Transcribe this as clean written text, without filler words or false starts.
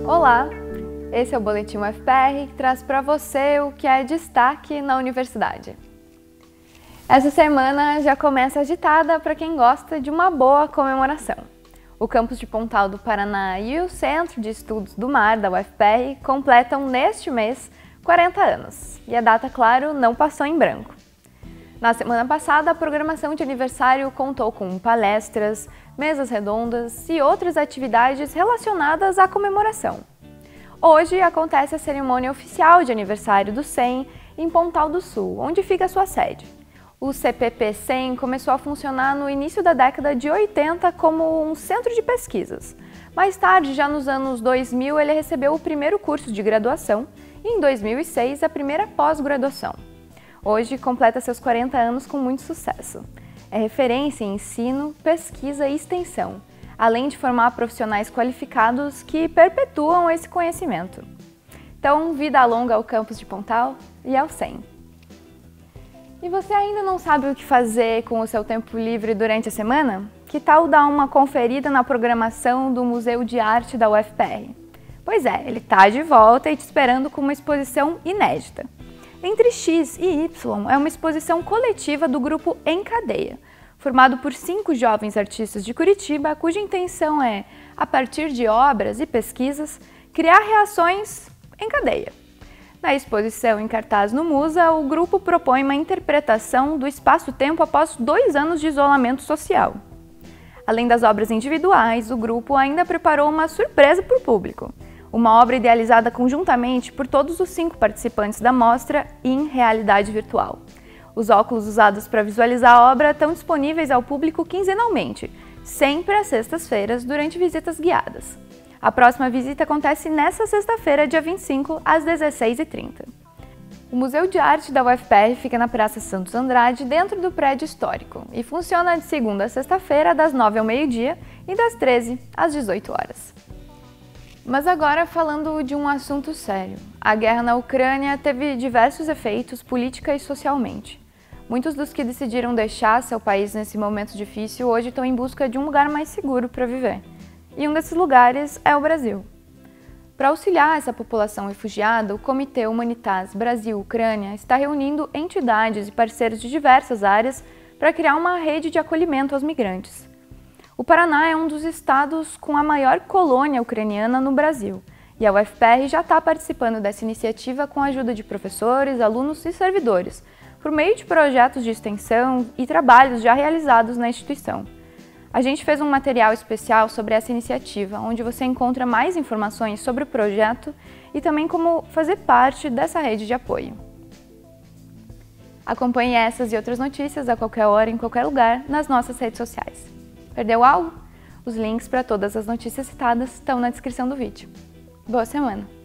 Olá, esse é o Boletim UFPR que traz para você o que é destaque na universidade. Essa semana já começa agitada para quem gosta de uma boa comemoração. O campus de Pontal do Paraná e o Centro de Estudos do Mar da UFPR completam neste mês 40 anos e a data, claro, não passou em branco. Na semana passada, a programação de aniversário contou com palestras, mesas redondas e outras atividades relacionadas à comemoração. Hoje acontece a cerimônia oficial de aniversário do CEM em Pontal do Sul, onde fica a sua sede. O CPP-100 começou a funcionar no início da década de 80 como um centro de pesquisas. Mais tarde, já nos anos 2000, ele recebeu o primeiro curso de graduação e, em 2006, a primeira pós-graduação. Hoje, completa seus 40 anos com muito sucesso. É referência em ensino, pesquisa e extensão, além de formar profissionais qualificados que perpetuam esse conhecimento. Então, vida longa ao campus de Pontal e ao CEM. E você ainda não sabe o que fazer com o seu tempo livre durante a semana? Que tal dar uma conferida na programação do Museu de Arte da UFPR? Pois é, ele está de volta e te esperando com uma exposição inédita. Entre X e Y é uma exposição coletiva do grupo Em Cadeia, formado por 5 jovens artistas de Curitiba, cuja intenção é, a partir de obras e pesquisas, criar reações em cadeia. Na exposição em cartaz no Musa, o grupo propõe uma interpretação do espaço-tempo após 2 anos de isolamento social. Além das obras individuais, o grupo ainda preparou uma surpresa para o público. Uma obra idealizada conjuntamente por todos os 5 participantes da mostra em realidade virtual. Os óculos usados para visualizar a obra estão disponíveis ao público quinzenalmente, sempre às sextas-feiras, durante visitas guiadas. A próxima visita acontece nesta sexta-feira, dia 25, às 16h30. O Museu de Arte da UFPR fica na Praça Santos Andrade, dentro do prédio histórico, e funciona de segunda a sexta-feira, das 9 ao meio-dia e das 13 às 18 horas. Mas agora falando de um assunto sério. A guerra na Ucrânia teve diversos efeitos política e socialmente. Muitos dos que decidiram deixar seu país nesse momento difícil hoje estão em busca de um lugar mais seguro para viver. E um desses lugares é o Brasil. Para auxiliar essa população refugiada, o Comitê Humanitas Brasil-Ucrânia está reunindo entidades e parceiros de diversas áreas para criar uma rede de acolhimento aos migrantes. O Paraná é um dos estados com a maior colônia ucraniana no Brasil, e a UFPR já está participando dessa iniciativa com a ajuda de professores, alunos e servidores, por meio de projetos de extensão e trabalhos já realizados na instituição. A gente fez um material especial sobre essa iniciativa, onde você encontra mais informações sobre o projeto e também como fazer parte dessa rede de apoio. Acompanhe essas e outras notícias a qualquer hora, em qualquer lugar, nas nossas redes sociais. Perdeu algo? Os links para todas as notícias citadas estão na descrição do vídeo. Boa semana!